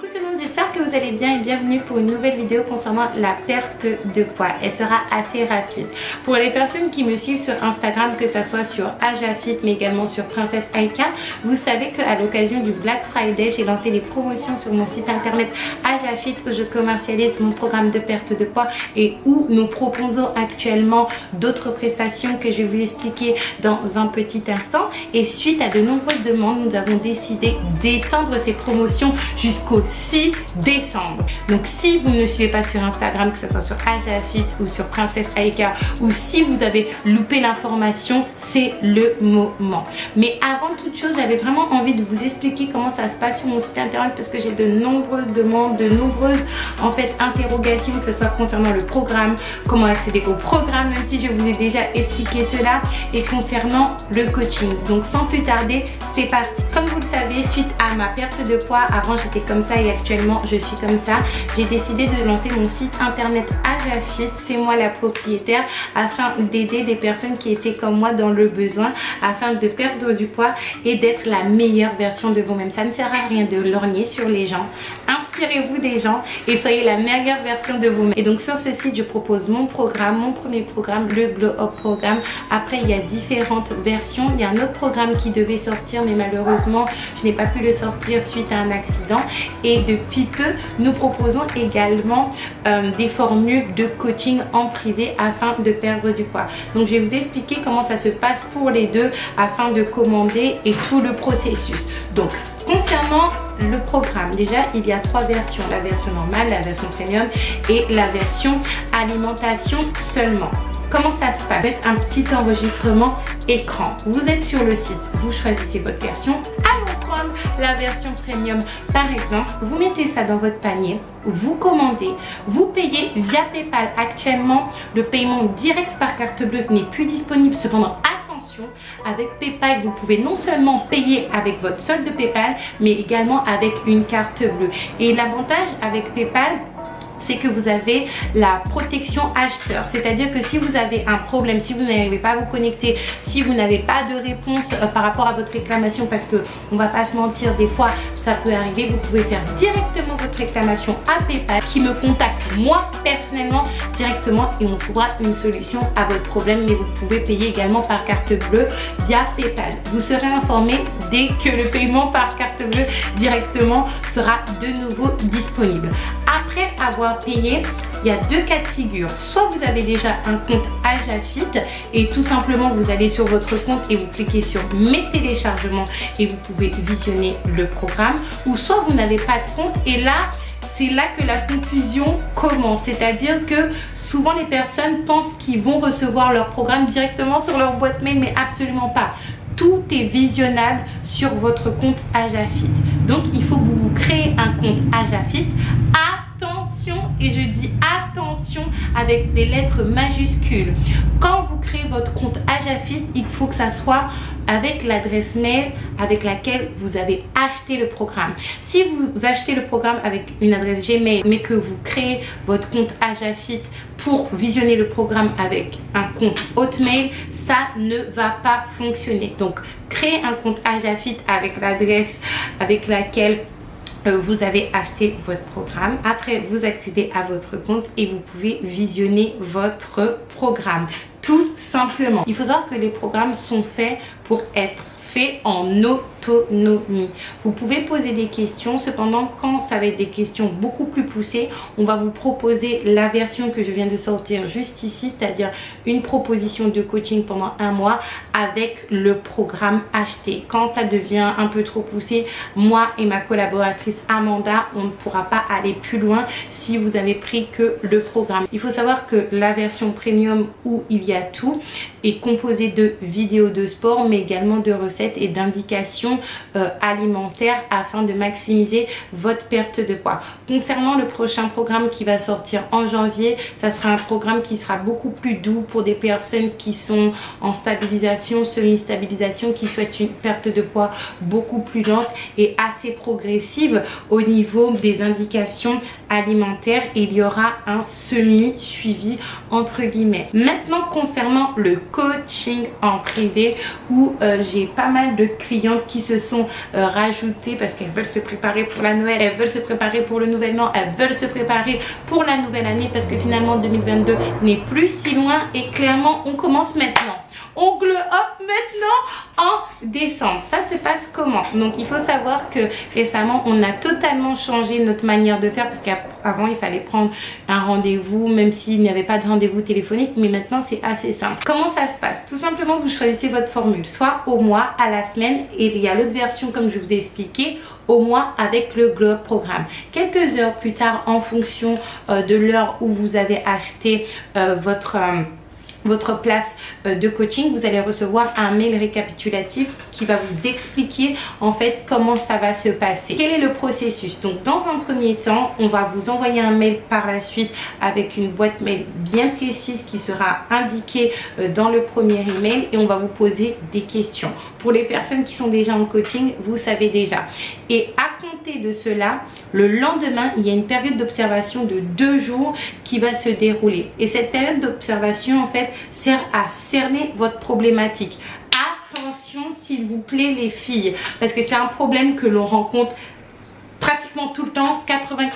Coucou tout le monde, j'espère que vous allez bien et bienvenue pour une nouvelle vidéo concernant la perte de poids. Elle sera assez rapide. Pour les personnes qui me suivent sur Instagram, que ce soit sur Ajafit mais également sur Princesse Aïka, vous savez qu'à l'occasion du Black Friday, j'ai lancé des promotions sur mon site internet Ajafit où je commercialise mon programme de perte de poids et où nous proposons actuellement d'autres prestations que je vais vous expliquer dans un petit instant. Et suite à de nombreuses demandes, nous avons décidé d'étendre ces promotions jusqu'au 6 décembre. Donc si vous ne me suivez pas sur Instagram, que ce soit sur Ajafit ou sur Princesse Aïka, ou si vous avez loupé l'information, c'est le moment. Mais avant toute chose, j'avais vraiment envie de vous expliquer comment ça se passe sur mon site internet parce que j'ai de nombreuses demandes, de nombreuses interrogations, que ce soit concernant le programme, comment accéder au programme, même si je vous ai déjà expliqué cela, et concernant le coaching. Donc sans plus tarder, c'est parti. Comme vous le savez, suite à ma perte de poids, avant j'étais comme ça et actuellement je suis comme ça, j'ai décidé de lancer mon site internet Ajafit, c'est moi la propriétaire, afin d'aider des personnes qui étaient comme moi dans le besoin, afin de perdre du poids et d'être la meilleure version de vous-même. Ça ne sert à rien de lorgner sur les gens, inspirez-vous des gens et soyez la meilleure version de vous-même. Et donc sur ce site, je propose mon programme, mon premier programme, le Glow Up Programme. Après, il y a différentes versions. Il y a un autre programme qui devait sortir, mais malheureusement, je n'ai pas pu le sortir suite à un accident. Et depuis peu, nous proposons également des formules de coaching en privé afin de perdre du poids. Donc, je vais vous expliquer comment ça se passe pour les deux afin de commander et tout le processus. Donc, concernant le programme, déjà il y a trois versions: la version normale, la version premium et la version alimentation seulement. Comment ça se passe? Faites un petit enregistrement écran. Vous êtes sur le site, vous choisissez votre version. Allons prendre la version premium par exemple. Vous mettez ça dans votre panier, vous commandez, vous payez via PayPal. Actuellement, le paiement direct par carte bleue n'est plus disponible. Cependant, attention, avec PayPal, vous pouvez non seulement payer avec votre solde de PayPal, mais également avec une carte bleue. Et l'avantage avec PayPal, c'est que vous avez la protection acheteur, c'est-à-dire que si vous avez un problème, si vous n'arrivez pas à vous connecter, si vous n'avez pas de réponse par rapport à votre réclamation, parce que on va pas se mentir, des fois ça peut arriver, vous pouvez faire directement votre réclamation à PayPal, qui me contacte moi personnellement directement et on trouvera une solution à votre problème. Mais vous pouvez payer également par carte bleue via PayPal. Vous serez informé dès que le paiement par carte bleue directement sera de nouveau disponible. Après avoir payé, il y a deux cas de figure. Soit vous avez déjà un compte Ajafit et tout simplement vous allez sur votre compte et vous cliquez sur mes téléchargements et vous pouvez visionner le programme, ou soit vous n'avez pas de compte et là c'est là que la confusion commence. C'est-à-dire que souvent les personnes pensent qu'ils vont recevoir leur programme directement sur leur boîte mail, mais absolument pas. Tout est visionnable sur votre compte Ajafit. Donc il faut que vous vous créez un compte Ajafit. Attention, et je dis attention avec des lettres majuscules. Quand vous créez votre compte Ajafit, il faut que ça soit avec l'adresse mail avec laquelle vous avez acheté le programme. Si vous achetez le programme avec une adresse Gmail mais que vous créez votre compte Ajafit pour visionner le programme avec un compte Hotmail, ça ne va pas fonctionner. Donc créez un compte Ajafit avec l'adresse avec laquelle vous avez acheté votre programme. Après, vous accédez à votre compte et vous pouvez visionner votre programme tout simplement. Il faut savoir que les programmes sont faits pour être faits en autonomie. Vous pouvez poser des questions, cependant quand ça va être des questions beaucoup plus poussées, on va vous proposer la version que je viens de sortir juste ici, c'est-à-dire une proposition de coaching pendant un mois avec le programme acheté. Quand ça devient un peu trop poussé, moi et ma collaboratrice Amanda, on ne pourra pas aller plus loin si vous avez pris que le programme. Il faut savoir que la version premium où il y a tout est composée de vidéos de sport mais également de recettes et d'indications alimentaires afin de maximiser votre perte de poids. Concernant le prochain programme qui va sortir en janvier, ça sera un programme qui sera beaucoup plus doux pour des personnes qui sont en stabilisation, semi-stabilisation, qui souhaitent une perte de poids beaucoup plus lente et assez progressive au niveau des indications alimentaire et il y aura un semi-suivi entre guillemets. Maintenant concernant le coaching en privé où j'ai pas mal de clientes qui se sont rajoutées parce qu'elles veulent se préparer pour la Noël, elles veulent se préparer pour le nouvel an, elles veulent se préparer pour la nouvelle année parce que finalement 2022 n'est plus si loin et clairement on commence maintenant. On glow up maintenant en décembre. Ça se passe comment? Donc il faut savoir que récemment on a totalement changé notre manière de faire parce qu'avant il fallait prendre un rendez-vous même s'il n'y avait pas de rendez-vous téléphonique, mais maintenant c'est assez simple. Comment ça se passe? Tout simplement vous choisissez votre formule, soit au mois, à la semaine, et il y a l'autre version comme je vous ai expliqué au mois avec le Glow Up programme. Quelques heures plus tard, en fonction de l'heure où vous avez acheté votre place de coaching, vous allez recevoir un mail récapitulatif qui va vous expliquer en fait comment ça va se passer. Quel est le processus? Donc dans un premier temps, on va vous envoyer un mail par la suite avec une boîte mail bien précise qui sera indiquée dans le premier email et on va vous poser des questions. Pour les personnes qui sont déjà en coaching, vous savez déjà. Et à compter de cela, le lendemain, il y a une période d'observation de 2 jours qui va se dérouler. Et cette période d'observation en fait sert à cerner votre problématique. Attention s'il vous plaît les filles, parce que c'est un problème que l'on rencontre pratiquement tout le temps,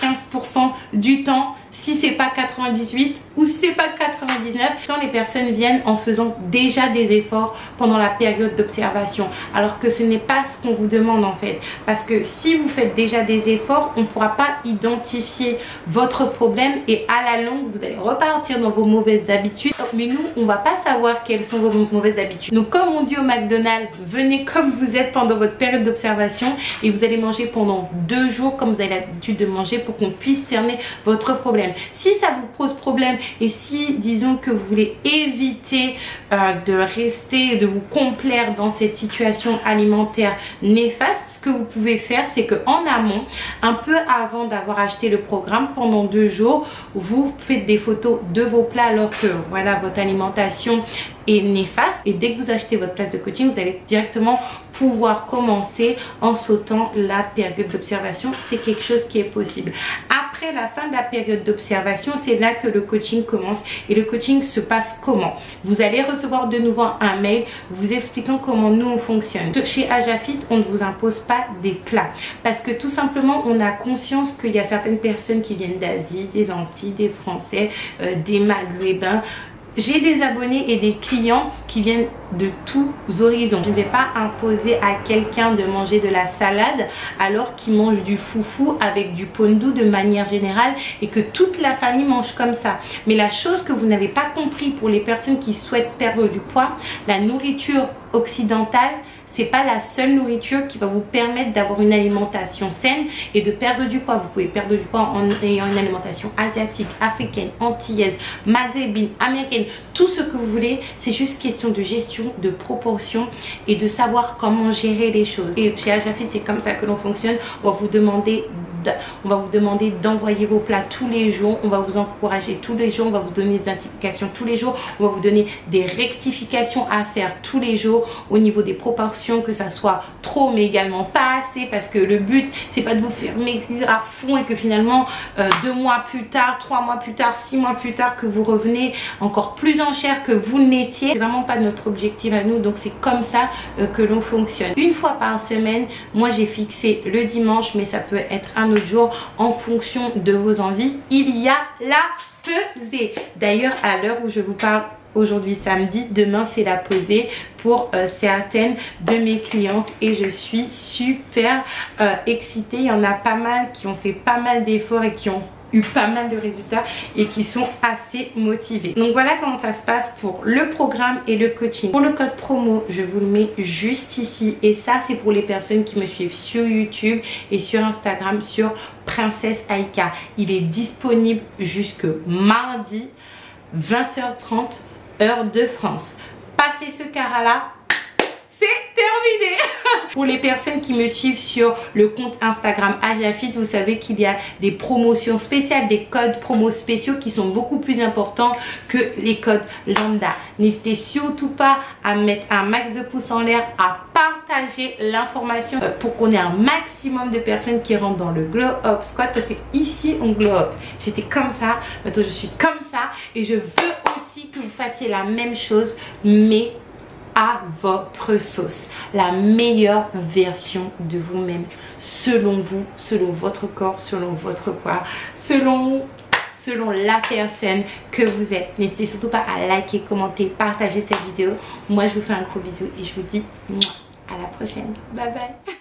95% du temps, si c'est pas 98 ou si c'est pas 99. Quand les personnes viennent en faisant déjà des efforts pendant la période d'observation, alors que ce n'est pas ce qu'on vous demande en fait, parce que si vous faites déjà des efforts, on ne pourra pas identifier votre problème et à la longue vous allez repartir dans vos mauvaises habitudes. Mais nous on va pas savoir quelles sont vos mauvaises habitudes. Donc comme on dit au McDonald's, venez comme vous êtes pendant votre période d'observation et vous allez manger pendant 2 jours comme vous avez l'habitude de manger pour qu'on puisse cerner votre problème. Si ça vous pose problème et si disons que vous voulez éviter de rester, de vous complaire dans cette situation alimentaire néfaste, ce que vous pouvez faire c'est que en amont, un peu avant d'avoir acheté le programme, pendant 2 jours, vous faites des photos de vos plats alors que voilà votre alimentation est néfaste, et dès que vous achetez votre place de coaching, vous allez directement pouvoir commencer en sautant la période d'observation. C'est quelque chose qui est possible. Après la fin de la période d'observation, c'est là que le coaching commence. Et le coaching se passe comment? Vous allez recevoir de nouveau un mail vous expliquant comment nous on fonctionne. Chez Ajafit, on ne vous impose pas des plats parce que tout simplement on a conscience qu'il y a certaines personnes qui viennent d'Asie, des Antilles, des Français, des Maghrébins. J'ai des abonnés et des clients qui viennent de tous horizons. Je ne vais pas imposer à quelqu'un de manger de la salade alors qu'il mange du foufou avec du pondou de manière générale et que toute la famille mange comme ça. Mais la chose que vous n'avez pas compris pour les personnes qui souhaitent perdre du poids, la nourriture occidentale, c'est pas la seule nourriture qui va vous permettre d'avoir une alimentation saine et de perdre du poids. Vous pouvez perdre du poids en ayant une alimentation asiatique, africaine, antillaise, maghrébine, américaine, tout ce que vous voulez. C'est juste question de gestion, de proportion et de savoir comment gérer les choses. Et chez Ajafit, c'est comme ça que l'on fonctionne. On va vous demander d'envoyer vos plats tous les jours, on va vous encourager tous les jours, on va vous donner des indications tous les jours, on va vous donner des rectifications à faire tous les jours au niveau des proportions, que ça soit trop mais également pas assez, parce que le but c'est pas de vous faire maigrir à fond et que finalement 2 mois plus tard, 3 mois plus tard, 6 mois plus tard que vous revenez encore plus en chair que vous n'étiez. C'est vraiment pas notre objectif à nous, donc c'est comme ça que l'on fonctionne. Une fois par semaine, moi j'ai fixé le dimanche, mais ça peut être un autre jour en fonction de vos envies. Il y a la pesée. D'ailleurs à l'heure où je vous parle, aujourd'hui samedi, demain c'est la pesée pour certaines de mes clientes et je suis super excitée. Il y en a pas mal qui ont fait pas mal d'efforts et qui ont eu pas mal de résultats et qui sont assez motivés. Donc voilà comment ça se passe pour le programme et le coaching. Pour le code promo, je vous le mets juste ici et ça c'est pour les personnes qui me suivent sur YouTube et sur Instagram sur Princesse Aïka. Il est disponible jusque mardi 20h30 heure de France. Passez ce cara là, c'est terminé. terminé. Pour les personnes qui me suivent sur le compte Instagram Ajafit, vous savez qu'il y a des promotions spéciales, des codes promos spéciaux qui sont beaucoup plus importants que les codes lambda. N'hésitez surtout pas à mettre un max de pouces en l'air, à partager l'information pour qu'on ait un maximum de personnes qui rentrent dans le Glow Up Squad, parce que ici on glow up. J'étais comme ça, maintenant je suis comme ça, et je veux aussi que vous fassiez la même chose, mais à votre sauce, la meilleure version de vous-même, selon vous, selon votre corps, selon votre poids, selon la personne que vous êtes. N'hésitez surtout pas à liker, commenter, partager cette vidéo. Moi je vous fais un gros bisou et je vous dis à la prochaine. Bye bye.